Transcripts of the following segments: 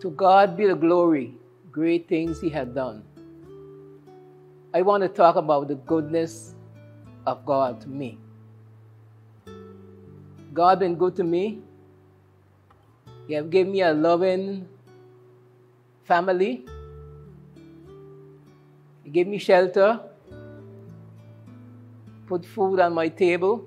To God be the glory, great things He had done. I want to talk about the goodness of God to me. God been good to me. He have given me a loving family. He gave me shelter, put food on my table,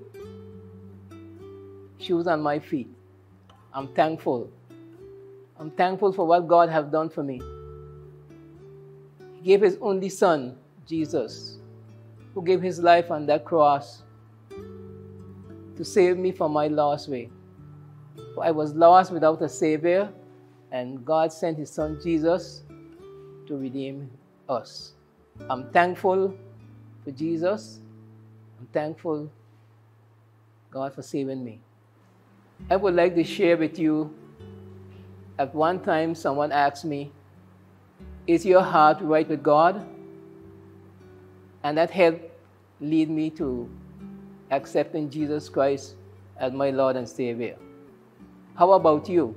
shoes on my feet. I'm thankful. I'm thankful for what God have done for me. He gave His only Son, Jesus, who gave His life on that cross to save me from my lost way. For I was lost without a Savior, and God sent His Son Jesus to redeem us. I'm thankful for Jesus. I'm thankful, God, for saving me. I would like to share with you, at one time someone asked me, is your heart right with God? And that helped lead me to accepting Jesus Christ as my Lord and Savior. How about you?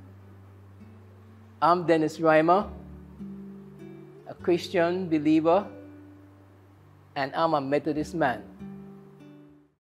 I'm Dennis Reimer, a Christian believer, and I'm a Methodist man.